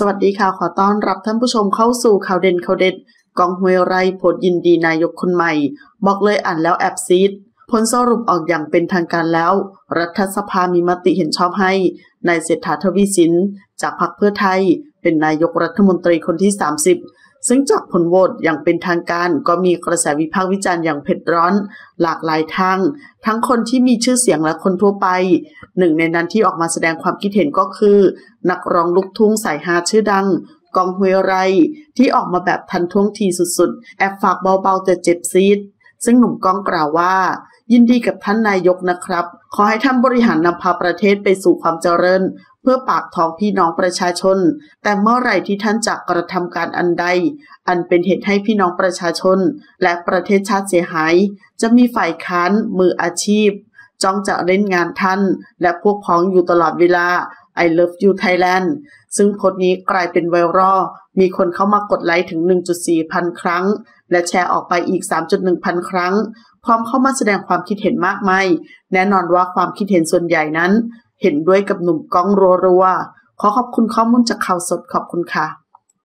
สวัสดีค่ะขอต้อนรับท่านผู้ชมเข้าสู่ข่าวเด่นข่าวเด็ดกองห้วยไร่โพสต์ยินดีนายกคนใหม่บอกเลยอ่านแล้วแอบซีดผลสรุปออกอย่างเป็นทางการแล้วรัฐสภามีมติเห็นชอบให้นายเศรษฐา ทวีสินจากพรรคเพื่อไทยเป็นนายกรัฐมนตรีคนที่30ซึ่งจากผลโหวตอย่างเป็นทางการก็มีกระแสวิพากษ์วิจารณ์อย่างเผ็ดร้อนหลากหลายทางทั้งคนที่มีชื่อเสียงและคนทั่วไปหนึ่งในนั้นที่ออกมาแสดงความคิดเห็นก็คือนักร้องลูกทุ่งสายฮาชื่อดังกองห้วยไร่ที่ออกมาแบบทันท่วงทีสุดๆแอบฝากเบาๆแต่เจ็บซีดซึ่งหนุ่มก้องกล่าวว่ายินดีกับท่านนายกนะครับขอให้ท่านบริหารนำพาประเทศไปสู่ความเจริญเพื่อปากท้องพี่น้องประชาชนแต่เมื่อไหร่ที่ท่านจะกระทำการอันใดอันเป็นเหตุให้พี่น้องประชาชนและประเทศชาติเสียหายจะมีฝ่ายค้านมืออาชีพจ้องจะเล่นงานท่านและพวกพ้องอยู่ตลอดเวลา I love you Thailand ซึ่งโพสต์นี้กลายเป็นไวรัลมีคนเข้ามากดไลค์ถึง 1.4 พันครั้งและแชร์ออกไปอีก 3.1 พันครั้งพร้อมเข้ามาแสดงความคิดเห็นมากมายแน่นอนว่าความคิดเห็นส่วนใหญ่นั้นเห็นด้วยกับหนุ่มก้องรัวๆขอขอบคุณข้อมูลจากข่าวสดขอบคุณค่ะ